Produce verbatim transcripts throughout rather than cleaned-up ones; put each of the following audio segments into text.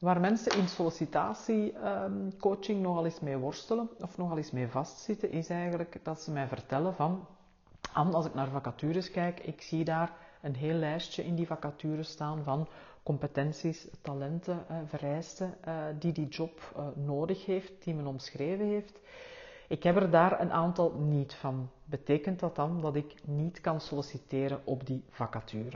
waar mensen in sollicitatiecoaching nogal eens mee worstelen of nogal eens mee vastzitten, is eigenlijk dat ze mij vertellen van, Anne, als ik naar vacatures kijk, ik zie daar een heel lijstje in die vacatures staan van competenties, talenten, eh, vereisten eh, die die job eh, nodig heeft, die men omschreven heeft. Ik heb er daar een aantal niet van. Betekent dat dan dat ik niet kan solliciteren op die vacature?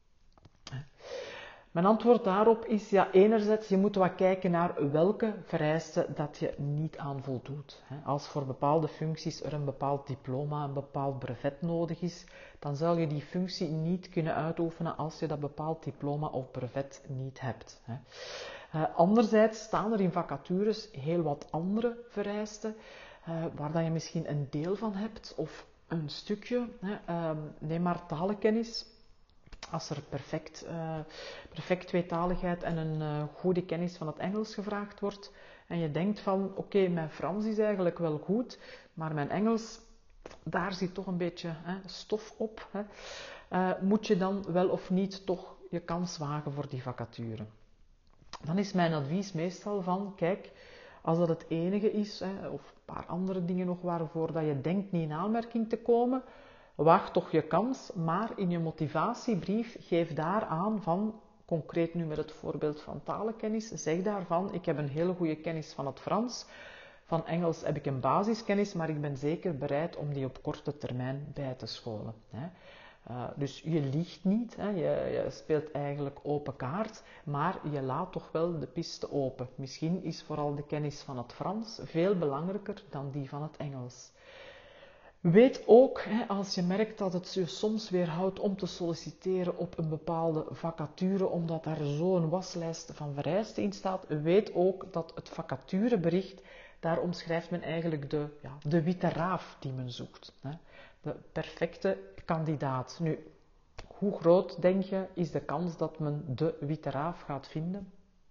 Mijn antwoord daarop is, ja, enerzijds, je moet wat kijken naar welke vereisten dat je niet aan voldoet. Als voor bepaalde functies er een bepaald diploma, een bepaald brevet nodig is, dan zal je die functie niet kunnen uitoefenen als je dat bepaald diploma of brevet niet hebt. Anderzijds staan er in vacatures heel wat andere vereisten, waar dat je misschien een deel van hebt of een stukje. Neem maar talenkennis. Als er perfect, uh, perfect tweetaligheid en een uh, goede kennis van het Engels gevraagd wordt en je denkt van, oké, okay, mijn Frans is eigenlijk wel goed, maar mijn Engels, daar zit toch een beetje hè, stof op. Hè. Uh, moet je dan wel of niet toch je kans wagen voor die vacature? Dan is mijn advies meestal van, kijk, als dat het enige is, hè, of een paar andere dingen nog waarvoor dat je denkt niet in aanmerking te komen, waag toch je kans, maar in je motivatiebrief geef daar aan van, concreet nu met het voorbeeld van talenkennis, zeg daarvan, ik heb een hele goede kennis van het Frans, van Engels heb ik een basiskennis, maar ik ben zeker bereid om die op korte termijn bij te scholen. Hè. Uh, dus je liegt niet, hè. Je, je speelt eigenlijk open kaart, maar je laat toch wel de piste open. Misschien is vooral de kennis van het Frans veel belangrijker dan die van het Engels. Weet ook, als je merkt dat het je soms weerhoudt om te solliciteren op een bepaalde vacature, omdat daar zo'n waslijst van vereisten in staat, weet ook dat het vacaturebericht, daar omschrijft men eigenlijk de, ja, de witte raaf die men zoekt. De perfecte kandidaat. Nu, hoe groot, denk je, is de kans dat men de witte raaf gaat vinden?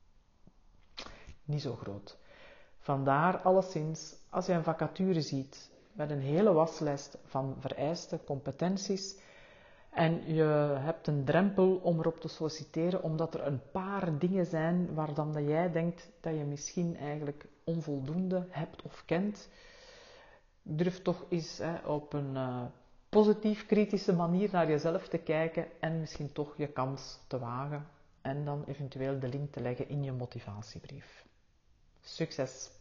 Niet zo groot. Vandaar alleszins, als je een vacature ziet met een hele waslijst van vereiste competenties en je hebt een drempel om erop te solliciteren omdat er een paar dingen zijn waarvan dat jij denkt dat je misschien eigenlijk onvoldoende hebt of kent, durf toch eens hè, op een uh, positief kritische manier naar jezelf te kijken en misschien toch je kans te wagen en dan eventueel de link te leggen in je motivatiebrief. Succes!